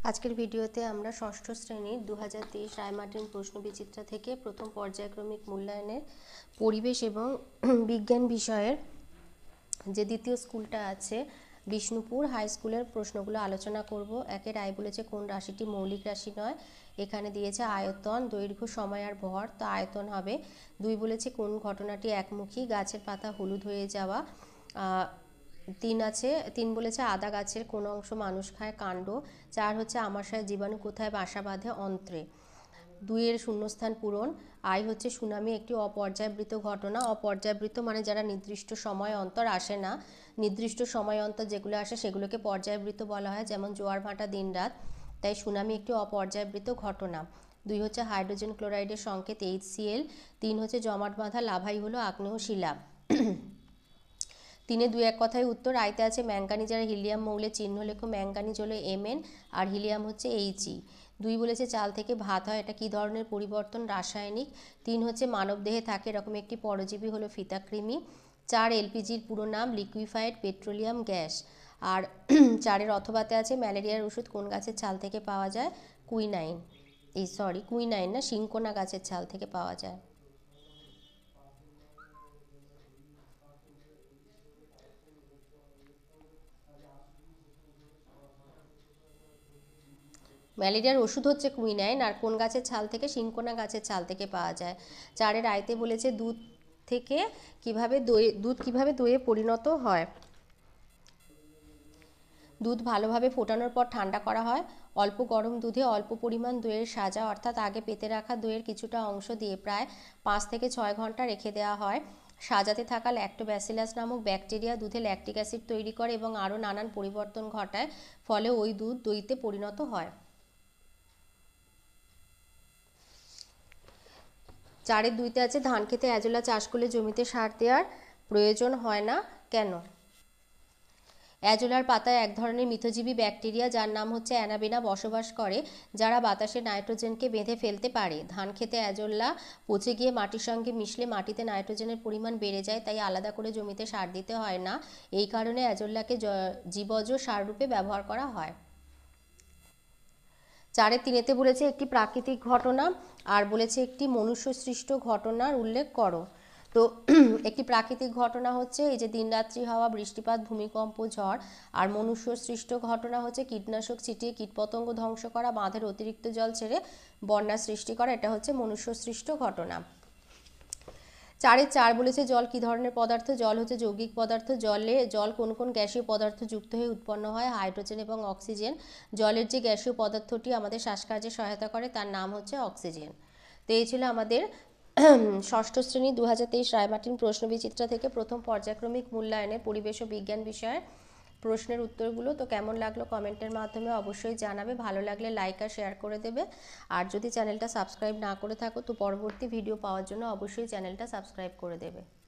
আজকের ভিডিওতে আমরা ষষ্ঠ শ্রেণীর 2023 রায়মার্টিন প্রশ্নবিচিত্রা থেকে প্রথম পর্যায়ক্রমিক মূল্যায়নের পরিবেশ এবং বিজ্ঞান বিষয়ের যে দ্বিতীয় স্কুলটা আছে বিষ্ণুপুর হাই স্কুলের প্রশ্নগুলো আলোচনা করব। একে রায় বলেছে কোন রাশিটি মৌলিক রাশি নয়, এখানে দিয়েছে আয়তন, দৈর্ঘ্য, সময় আর ভর, তো আয়তন হবে। 2 বলেছে কোন ঘটনাটি একমুখী, গাছের পাতা হলুদ হয়ে যাওয়া। 3 বলেছে আদা গাছের কোন অংশ মানুষ খায়, কাণ্ড। 4 হচ্ছে আমাশয় জীবাণু কোথায় বাসা বাঁধে, অন্ত্রে। 2 এর শূন্যস্থান পূরণ। আই হচ্ছে সুনামি একটি অপর্যায়বৃত্ত ঘটনা। অপর্যায়বৃত্ত মানে যারা নির্দিষ্ট সময় অন্তর আসে না, নির্দিষ্ট সময় অন্তর যেগুলো আসে সেগুলোকে পর্যায়বৃত্ত বলা হয়, যেমন জোয়ার ভাটা দিনরাত। তাই সুনামি একটি অপর্যায়বৃত্ত ঘটনা। 2 হচ্ছে হাইড্রোজেন ক্লোরাইডের সংকেত HCl। 3 হচ্ছে জমাট বাঁধা লাভাই হলো আগ্নেয় শিলা। 3 2 এক কথায় উত্তর। আইতে আছে ম্যাঙ্গানিজ আর হিলিয়াম মৌলের চিহ্ন লেখো। ম্যাঙ্গানিজ হলো Mn আর হিলিয়াম হচ্ছে He। 2 বলেছে চাল থেকে ভাত হয়, এটা কি ধরনের পরিবর্তন, রাসায়নিক। 3 হচ্ছে মানবদেহে থাকে এরকম একটি পরজীবী হলো ফিতাকৃমি। 4 এলপিজির পুরো নাম লিকুইফাইড পেট্রোলিয়াম গ্যাস। আর 4 অথবাতে আছে ম্যালেরিয়ার ওষুধ কোন গাছের ছাল থেকে পাওয়া যায়, কুইনাইন। কুইনাইন না, সিংকোনা গাছের ছাল থেকে পাওয়া যায়। ম্যালেরিয়ার ওষুধ হচ্ছে কুইনাইন, আর কোন গাছের ছাল থেকে, সিংকোনা গাছের ছাল থেকে পাওয়া যায়। 4 আইতে বলেছে দুধ কিভাবে দইয়ে পরিণত হয়। দুধ ভালোভাবে ফোটানোর পর ঠান্ডা করা হয়। অল্প গরম দুধে অল্প পরিমাণ দইয়ের সাজা অর্থাৎ আগে পেতে রাখা দইয়ের কিছুটা অংশ দিয়ে প্রায় 5 থেকে 6 ঘন্টা রেখে দেওয়া হয়। সাজাতে থাকা ল্যাক্টোব্যাসিলাস নামক ব্যাকটেরিয়া দুধে ল্যাকটিক অ্যাসিড তৈরি করে এবং আরও নানান পরিবর্তন ঘটায়, ফলে ওই দুধ দইতে পরিণত হয়। 4 2 আছে ধান খেতে অ্যাজোলা চাষ করলে জমিতে সার দেওয়ার প্রয়োজন হয় না, কেন। অ্যাজোলার পাতায় এক ধরনের মিথজীবী ব্যাকটেরিয়া যার নাম হচ্ছে অ্যানাবেনা বসবাস করে, যারা বাতাসে নাইট্রোজেনকে বেঁধে ফেলতে পারে। ধান খেতে অ্যাজোলা পচে গিয়ে মাটির সঙ্গে মিশলে মাটিতে নাইট্রোজেনের পরিমাণ বেড়ে যায়, তাই আলাদা করে জমিতে সার দিতে হয় না। এই কারণে অ্যাজোলাকে জীবজ সার রূপে ব্যবহার করা হয়। 4 3 বলেছে একটি প্রাকৃতিক ঘটনা আর বলেছে একটি মনুষ্য সৃষ্ট ঘটনার উল্লেখ করো। তো একটি প্রাকৃতিক ঘটনা হচ্ছে এই যে দিনরাত্রি হওয়া, বৃষ্টিপাত, ভূমিকম্প, ঝড়। আর মনুষ্য সৃষ্ট ঘটনা হচ্ছে কীটনাশক ছিটিয়ে কীটপতঙ্গ ধ্বংস করা, বাঁধের অতিরিক্ত জল ছেড়ে বন্যা সৃষ্টি করা, এটা হচ্ছে মনুষ্য সৃষ্ট ঘটনা। 4 বলেছে জল কি ধরনের পদার্থ। জল হচ্ছে যৌগিক পদার্থ। জল কোন কোন গ্যাসীয় পদার্থ যুক্ত হয়ে উৎপন্ন হয়, হাইড্রোজেন এবং অক্সিজেন। জলের যে গ্যাসীয় পদার্থটি আমাদের শ্বাসকার্যে সহায়তা করে তার নাম হচ্ছে অক্সিজেন। তো এই ছিল আমাদের ষষ্ঠ শ্রেণী 2023 রায়মার্টিন প্রশ্নবিচিত্রা থেকে প্রথম পর্যায়ক্রমিক মূল্যায়নের পরিবেশ ও বিজ্ঞান বিষয়ের প্রশ্নের উত্তরগুলো। তো কেমন লাগলো কমেন্টের মাধ্যমে অবশ্যই জানাবে, ভালো লাগলে লাইক আর শেয়ার করে দেবে। আর যদি চ্যানেলটা সাবস্ক্রাইব না করে থাকো তো পরবর্তী ভিডিও পাওয়ার জন্য অবশ্যই চ্যানেলটা সাবস্ক্রাইব করে দেবে।